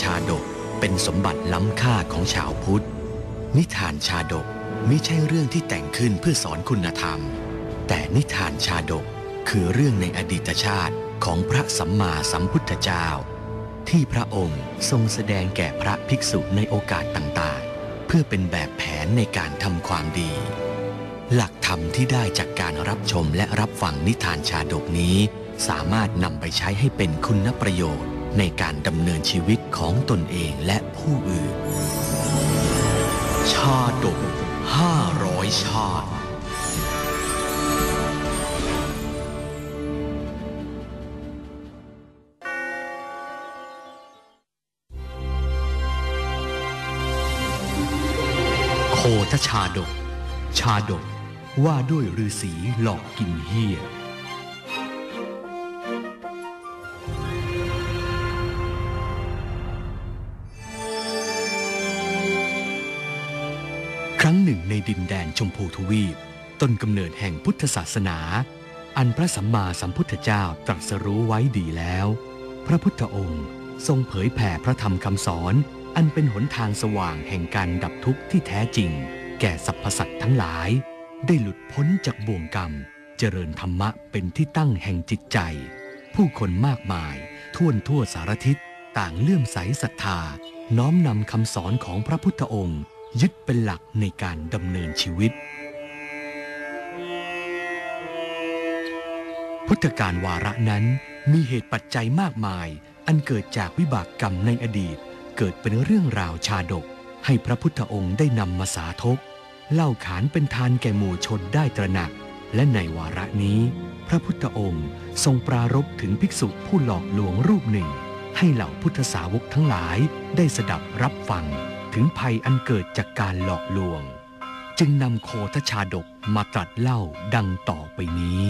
ชาดกเป็นสมบัติล้ำค่าของชาวพุทธนิทานชาดกมิใช่เรื่องที่แต่งขึ้นเพื่อสอนคุณธรรมแต่นิทานชาดกคือเรื่องในอดีตชาติของพระสัมมาสัมพุทธเจ้าที่พระองค์ทรงแสดงแก่พระภิกษุในโอกาสต่างๆเพื่อเป็นแบบแผนในการทำความดีหลักธรรมที่ได้จากการรับชมและรับฟังนิทานชาดกนี้สามารถนำไปใช้ให้เป็นคุณประโยชน์ในการดำเนินชีวิตของตนเองและผู้อื่นชาดก500 ชาติโคทชาดกชาดกว่าด้วยฤาษีหลอกกินเหี้ยครั้งหนึ่งในดินแดนชมพูทวีปต้นกำเนิดแห่งพุทธศาสนาอันพระสัมมาสัมพุทธเจ้าตรัสรู้ไว้ดีแล้วพระพุทธองค์ทรงเผยแผ่พระธรรมคำสอนอันเป็นหนทางสว่างแห่งการดับทุกข์ที่แท้จริงแก่สรรพสัตว์ทั้งหลายได้หลุดพ้นจากบ่วงกรรมเจริญธรรมะเป็นที่ตั้งแห่งจิตใจผู้คนมากมายทั่วสารทิศต่างเลื่อมใสศรัทธาน้อมนำคำสอนของพระพุทธองค์ยึดเป็นหลักในการดำเนินชีวิตพุทธกาลวาระนั้นมีเหตุปัจจัยมากมายอันเกิดจากวิบากกรรมในอดีตเกิดเป็นเรื่องราวชาดกให้พระพุทธองค์ได้นำมาสาธกเล่าขานเป็นทานแก่หมู่ชนได้ตระหนักและในวาระนี้พระพุทธองค์ทรงปรารภถึงภิกษุผู้หลอกลวงรูปหนึ่งให้เหล่าพุทธสาวกทั้งหลายได้สดับรับฟังถึงภัยอันเกิดจากการหลอกลวงจึงนำโคทชาดกมาตรัสเล่าดังต่อไปนี้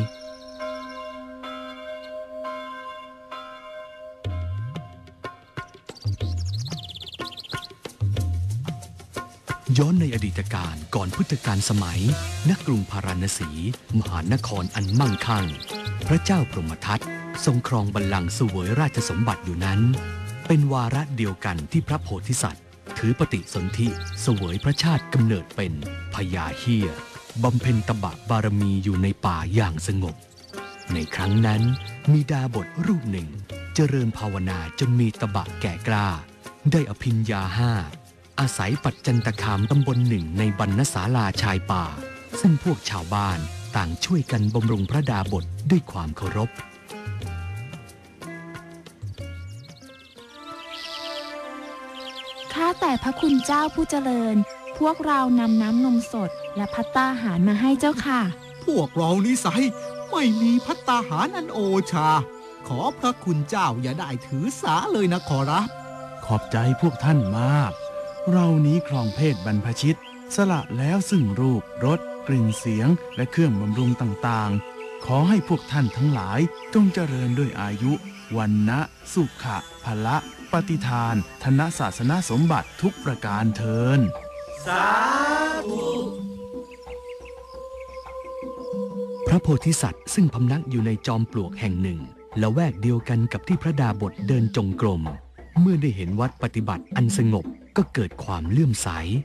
ย้อนในอดีตการก่อนพุทธกาลสมัยณกรุงพาราณสีมหานครอันมั่งคั่งพระเจ้าพรหมทัตทรงครองบัลลังก์เสวยราชสมบัติอยู่นั้นเป็นวาระเดียวกันที่พระโพธิสัตว์ถือปฏิสนธิเสวยพระชาติกำเนิดเป็นพญาเหี้ยบำเพ็ญตบะบารมีอยู่ในป่าอย่างสงบในครั้งนั้นมีดาบทรูปหนึ่งเจริญภาวนาจนมีตบะแก่กล้าได้อภิญญา5อาศัยปัจจันตคามตำบลหนึ่งในบรรณศาลาชายป่าซึ่งพวกชาวบ้านต่างช่วยกันบำรุงพระดาบทด้วยความเคารพข้าแต่พระคุณเจ้าผู้เจริญพวกเรานำน้ำนมสดและภัตตาหารมาให้เจ้าค่ะพวกเรานิสัยไม่มีภัตตาหารอันโอชาขอพระคุณเจ้าอย่าได้ถือสาเลยนะขอรับขอบใจพวกท่านมากเรานี้ครองเพศบรรพชิตสละแล้วซึ่งรูปรสกลิ่นเสียงและเครื่องบำรุงต่างๆขอให้พวกท่านทั้งหลายจงเจริญด้วยอายุวันนะสุขะพละปฏิทานธนศาสนสมบัติทุกประการเทินสาธุพระโพธิสัตว์ซึ่งพำนักอยู่ในจอมปลวกแห่งหนึ่งละแวกเดียวกันกับที่พระดาบทเดินจงกรมเมื่อได้เห็นวัดปฏิบัติอันสงบก็เกิดความเลื่อมใส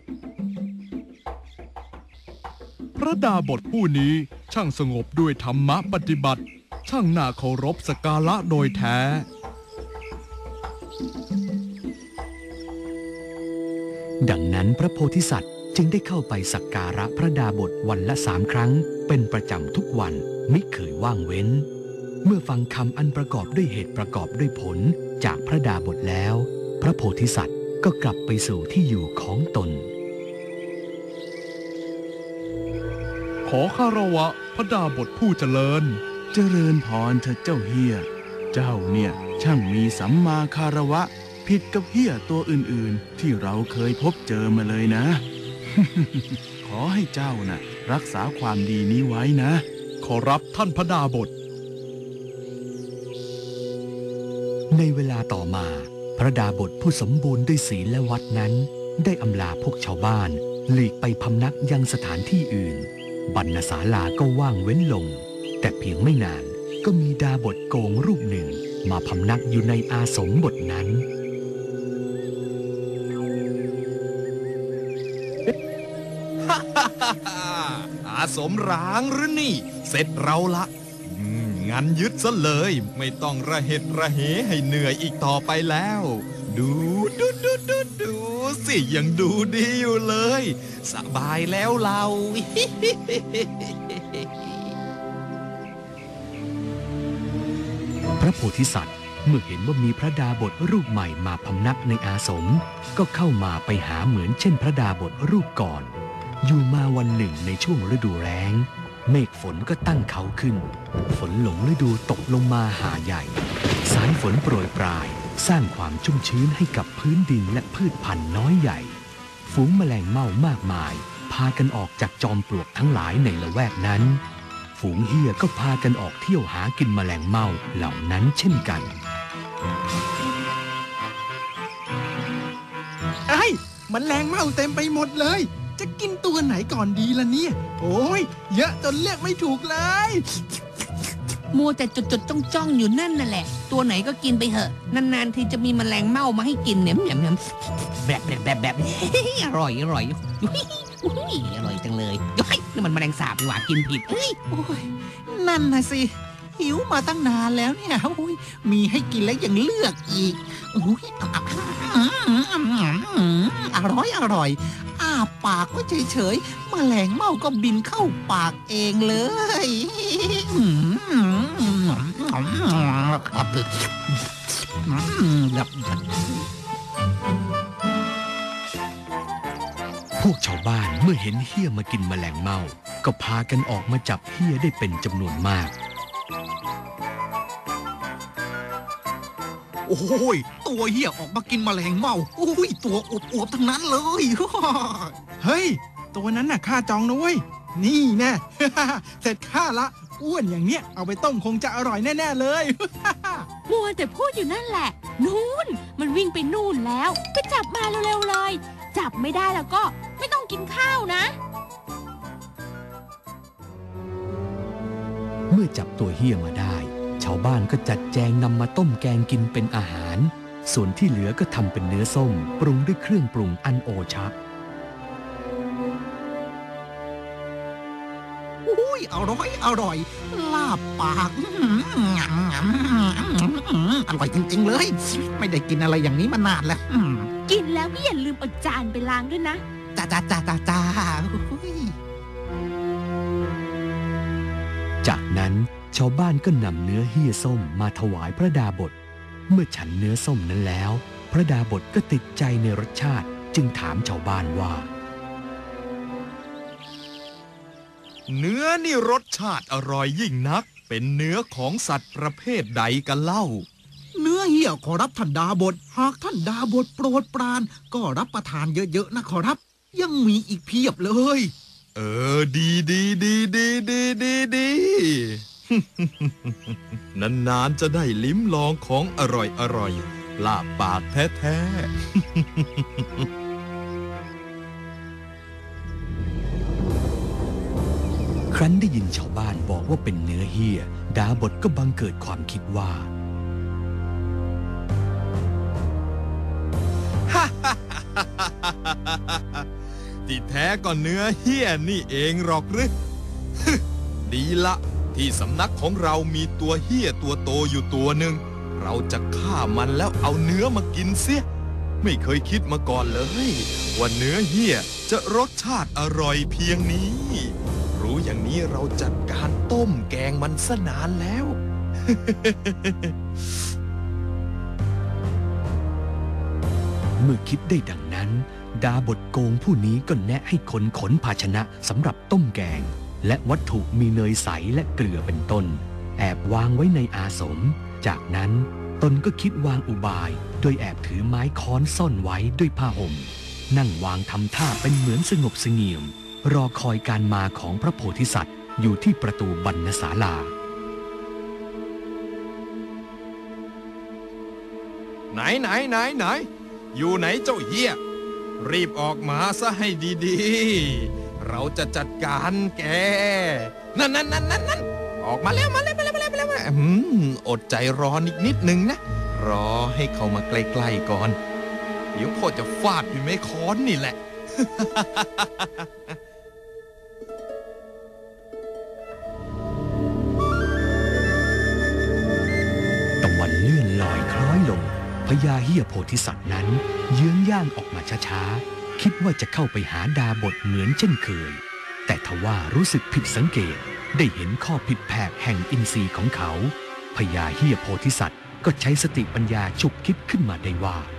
พระดาบทผู้นี้ช่างสงบด้วยธรรมะปฏิบัติช่างน่าเคารพสักการะโดยแท้ดังนั้นพระโพธิสัตว์จึงได้เข้าไปสักการะพระดาบทวันละ3 ครั้งเป็นประจำทุกวันมิเคยว่างเว้นเมื่อฟังคำอันประกอบด้วยเหตุประกอบด้วยผลจากพระดาบทแล้วพระโพธิสัตว์ก็กลับไปสู่ที่อยู่ของตนขอคารวะพระดาบทผู้เจริญเจริญพรเถิดเจ้าเหี้ยเจ้าเนี่ยช่างมีสัมมาคารวะผิดกับเหี้ยตัวอื่นๆที่เราเคยพบเจอมาเลยนะ ขอให้เจ้าน่ะรักษาความดีนี้ไว้นะขอรับท่านพระดาบทในเวลาต่อมาพระดาบทผู้สมบูรณ์ด้วยศีลและวัดนั้นได้อำลาพวกชาวบ้านหลีกไปพำนักยังสถานที่อื่นบรรณศาลาก็ว่างเว้นลงแต่เพียงไม่นานก็มีดาบทโกงรูปหนึ่งมาพำนักอยู่ในอาสมบทนั้นอาสมร้างหรือนี่เสร็จเราละงั้นยึดซะเลยไม่ต้องระเหตุระเหให้เหนื่อยอีกต่อไปแล้วดูสิยังดูดีอยู่เลยสบายแล้วเราพระโพธิสัตว์เมื่อเห็นว่ามีพระดาบทรูปใหม่มาพำนักในอาสมก็เข้ามาไปหาเหมือนเช่นพระดาบทรูปก่อนอยู่มาวันหนึ่งในช่วงฤดูแล้งเมฆฝนก็ตั้งเขาขึ้นฝนหลงฤดูตกลงมาหาใหญ่สายฝนโปรยปรายสร้างความชุ่มชื้นให้กับพื้นดินและพืชพันธุ์น้อยใหญ่ฝูงแมลงเม่ามากมายพากันออกจากจอมปลวกทั้งหลายในละแวกนั้นฝูงเหี้ยก็พากันออกเที่ยวหากินแมลงเม่าเหล่านั้นเช่นกันไอ้แมลงเม่าเต็มไปหมดเลยจะกินตัวไหนก่อนดีล่ะเนี่ยโอ้ยเยอะจนเลือกไม่ถูกเลยมัวแต่จดจ้องอยู่นั่นน่ะแหละตัวไหนก็กินไปเหอะนานๆทีจะมีแมลงเม่ามาให้กินเนี่ยแบบอร่อยอร่อยจังเลยนี่มันแมลงสาบนี่หว่ากินผิดโอ้ยนั่นน่ะสิหิวมาตั้งนานแล้วเนี่ยโอ้ยมีให้กินแล้วยังเลือกอีกโอ้ยอร่อยอ้าปากไว้เฉยๆแมลงเม่าก็บินเข้าปากเองเลยพวกชาวบ้านเมื่อเห็นเหี้ยมากินแมลงเม่าก็พากันออกมาจับเหี้ยได้เป็นจำนวนมากโอ้ยตัวเหี้ยออกมากินแมลงเม่าโอ้ยตัวอวบๆทั้งนั้นเลยเฮ้ยตัวนั้นน่ะข้าจองนะเว้ยนี่แน่เสร็จข้าละอ้วนอย่างเนี้ยเอาไปต้มคงจะอร่อยแน่ๆเลยมัวแต่พูดอยู่นั่นแหละนู่นมันวิ่งไปนู่นแล้วไปจับมาเร็วๆเลยจับไม่ได้แล้วก็ไม่ต้องกินข้าวนะเมื่อจับตัวเหี้ยมาได้ชาวบ้านก็จัดแจงนำมาต้มแกงกินเป็นอาหารส่วนที่เหลือก็ทำเป็นเนื้อส้มปรุงด้วยเครื่องปรุงอันโอชะอุ้ยอร่อยลาบปากอร่อยจริงๆเลยไม่ได้กินอะไรอย่างนี้มานานแล้วกินแล้วก็อย่าลืมเอาจานไปล้างด้วยนะจ้าจากนั้นชาวบ้านก็นำเนื้อเหี้ยส้มมาถวายพระดาบทเมื่อฉันเนื้อส้มนั้นแล้วพระดาบทก็ติดใจในรสชาติจึงถามชาวบ้านว่าเนื้อนี่รสชาติอร่อยยิ่งนักเป็นเนื้อของสัตว์ประเภทใดกันเล่าเนื้อเหี้ยขอรับท่านดาบทหากท่านดาบทโปรดปรานก็รับประทานเยอะๆนะขอรับยังมีอีกเพียบเลยดีนานๆจะได้ลิ้มลองของอร่อยลาบปากแท้ครั้นได้ยินชาวบ้านบอกว่าเป็นเนื้อเหี้ยดาบทก็บังเกิดความคิดว่าที่แท้ก็เนื้อเหี้ยนี่เองหรอกหรือดีละที่สำนักของเรามีตัวเหี้ยตัวโตอยู่ตัวหนึ่งเราจะฆ่ามันแล้วเอาเนื้อมากินเสียไม่เคยคิดมาก่อนเลยว่าเนื้อเหี้ยจะรสชาติอร่อยเพียงนี้รู้อย่างนี้เราจัดการต้มแกงมันซะนานแล้วเมื่อคิดได้ดังนั้นดาบทโกงผู้นี้ก็แนะให้คนขนภาชนะสำหรับต้มแกงและวัตถุมีเนยใสและเกลือเป็นต้นแอบวางไว้ในอาสมจากนั้นตนก็คิดวางอุบายโดยแอบถือไม้ค้อนซ่อนไว้ด้วยผ้าห่มนั่งวางทำท่าเป็นเหมือนสงบเสงี่ยมรอคอยการมาของพระโพธิสัตว์อยู่ที่ประตูบรรณศาลาไหนอยู่ไหนเจ้าเหี้ยรีบออกมาซะให้ดีๆเราจะจัดการแกนั่นออกมาแล้วอดใจรอนิดนึงนะรอให้เขามาใกล้ๆก่อนเดี๋ยวพ่อจะฟาดด้วยไม้ค้อนนี่แหละพญาเหี้ยโพธิสัตว์นั้นเยื้องย่างออกมาช้าๆคิดว่าจะเข้าไปหาดาบทเหมือนเช่นเคยแต่ทว่ารู้สึกผิดสังเกตได้เห็นข้อผิดแผกแห่งอินทรีย์ของเขาพญาเหี้ยโพธิสัตว์ก็ใช้สติปัญญาฉุกคิดขึ้นมาได้ว่า